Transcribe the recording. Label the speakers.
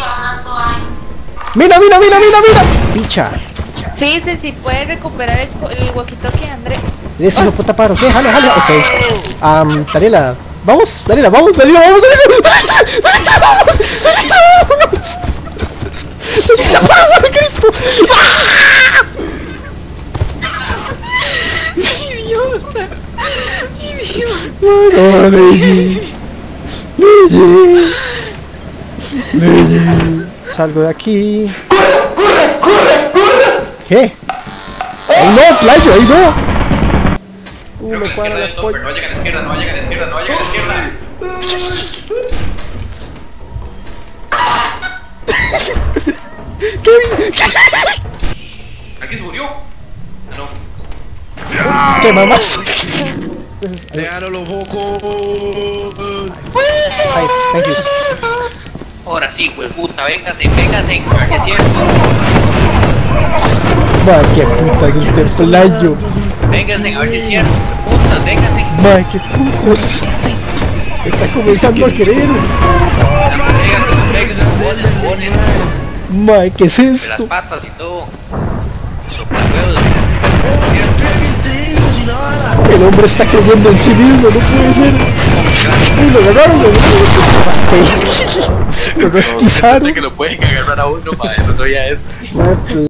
Speaker 1: ¡Mira, mira, mira, mira, mira! ¡Picha!
Speaker 2: Fíjese si puede recuperar el walkie-talkie, André.
Speaker 1: Ese hijo de puta paro. ¿Qué? Jale, jale. Ok. Daniela. Vamos, Daniela, vamos, Daniela, vamos, Daniela. Daniela, vamos. Daniela, vamos. Daniela, por amor de Cristo.
Speaker 2: Idiota. Idiota.
Speaker 1: No, Neji. Neji. Neji. Salgo de aquí. ¿Qué? ¡Ahí no, playo! ¡Ahí no! Me cuadran las pollas.
Speaker 3: No vaya a la izquierda, no vaya a la izquierda, no vaya a la izquierda.
Speaker 1: ¿Qué?
Speaker 3: ¿Aquí se murió? No.
Speaker 1: ¿Qué mamás?
Speaker 4: ¡Déjalo los focos!
Speaker 1: Ay, thank you.
Speaker 3: Ahora sí, pues puta, véngase, véngase, a ver si es cierto.
Speaker 1: Ma, qué puta que este playo.
Speaker 3: Véngase, a ver si es cierto, puta, véngase.
Speaker 1: Ma, qué putas. Está comenzando a querer.
Speaker 3: Véngase, bones,
Speaker 1: Ma, ¿qué es
Speaker 3: de las
Speaker 1: esto?
Speaker 3: patas y todo. Soplahuevos.
Speaker 1: El hombre está creyendo en sí mismo, no puede ser. Uy, lo agarraron, lo restizaron.
Speaker 3: Que lo pueden agarrar a uno, madre, no sabía eso.
Speaker 1: Ma,